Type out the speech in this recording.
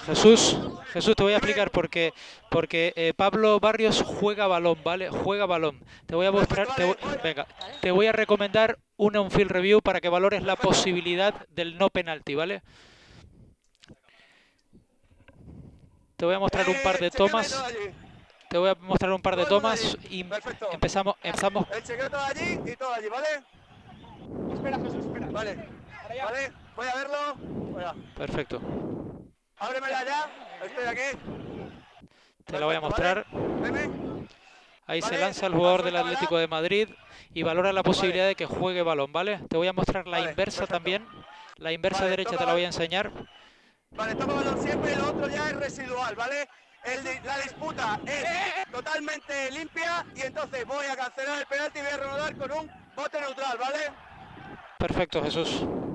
Jesús, te voy a explicar porque Pablo Barrios juega balón, ¿vale? Juega balón. Te voy a mostrar, Perfecto, vale, voy. venga, te voy a recomendar un on-field review para que valores la Perfecto. posibilidad del no penalti, ¿vale? Te voy a mostrar un par de Chequeame todo tomas. allí. Te voy a mostrar un par de Todo el mundo tomas allí. y Perfecto. empezamos. El chequeo todo allí y todo allí, ¿vale? Espera, Jesús, espera. Vale. Ahora ya. Vale, voy a verlo. Voy. Perfecto. Ábremela ya. Estoy aquí. Te la voy a Perfecto, ¿vale? mostrar. Veme. Ahí se Vale, lanza el jugador del suéltamela. Atlético de Madrid y valora la Vale, posibilidad de que juegue balón, ¿vale? Te voy a mostrar la vale, inversa perfecto. también. La inversa Vale, derecha te la voy a enseñar. vale, toma balón siempre y lo otro ya es residual, ¿vale? La disputa es totalmente limpia y entonces voy a cancelar el penalti y voy a reanudar con un bote neutral, ¿vale? Perfecto, Jesús.